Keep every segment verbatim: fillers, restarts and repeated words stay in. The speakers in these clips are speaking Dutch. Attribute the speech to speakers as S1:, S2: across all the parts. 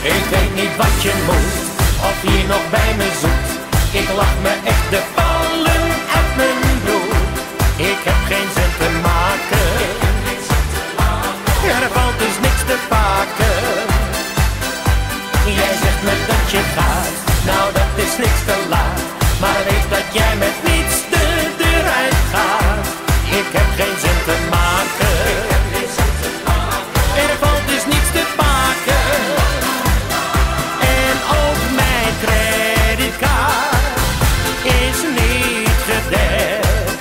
S1: Ik weet niet wat je moet, of je nog bij me zoekt. Ik lach me echt de ballen uit mijn broek. Ik heb geen cent te maken, ja, er valt dus niks te pakken. Jij zegt me dat je gaat, nou dat is niks te laat. Maar weet dat jij met niets de deur uit gaat. Ik heb geen cent te maken, er valt dus niets te pakken. En ook mijn creditcard is niet gedekt.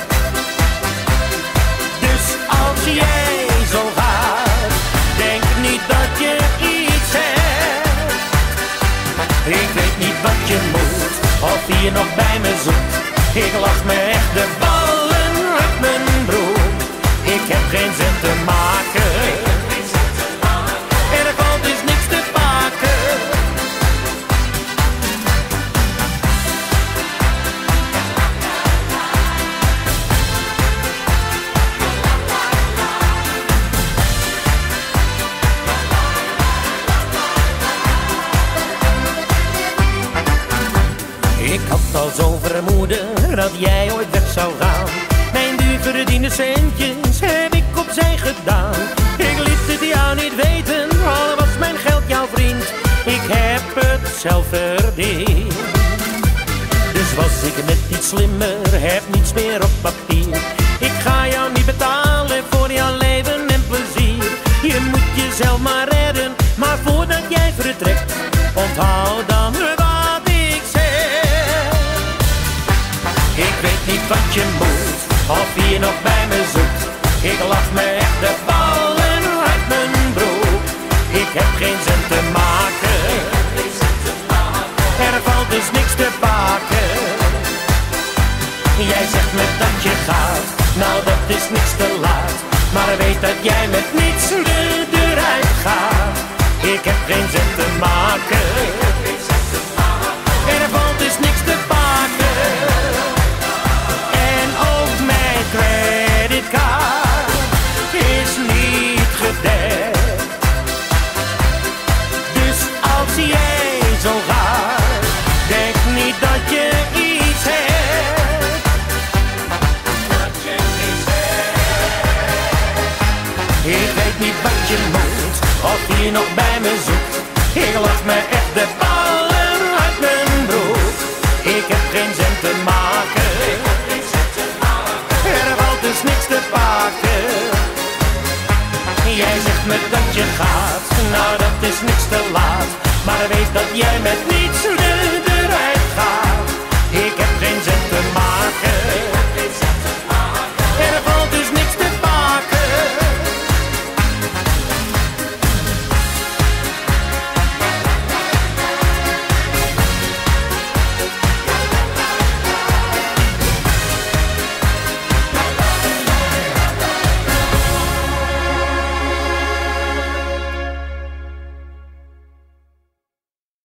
S1: Dus als jij zo gaat, denk niet dat je iets hebt. Ik weet niet wat je moet, of je nog bij me zoekt. Ik lach me echt de ballen uit mijn broek. Ik heb geen cent te maken, en er valt dus niks te pakken. Ik had al zo vermoeden dat jij ooit weg zou gaan. Mijn duur verdiende centjes heb ik opzij gedaan. Ik liet het jou niet weten, al was mijn geld jouw vriend. Ik heb het zelf verdiend. Dus was ik net iets slimmer, heb niets meer op papier. Ik ga jou niet betalen voor jouw leven en plezier. Je moet jezelf maar redden, maar voordat jij vertrekt, onthoud dan wat ik zeg. Ik weet niet wat je moet, of je nog bij me zoekt. Ik lach me echt de ballen uit mijn broek. Ik heb geen cent te maken, er valt dus niks te pakken. Jij zegt me dat je gaat, nou dat is niks te laat. Maar weet dat jij met niets de deur uit gaat. Ik heb geen cent te maken, er valt dus niks te pakken. En ook mijn creditcard is niet gedekt. Dus als jij zo gaat, denk niet dat je iets hebt. Ik weet niet wat je moet, of je nog bij me zoekt. Ik lach me echt de ballen uit mijn broek. Ik heb geen cent te maken, er valt dus niks te pakken. Jij zegt me dat je gaat, nou dat is niks te laat. Maar weet dat jij met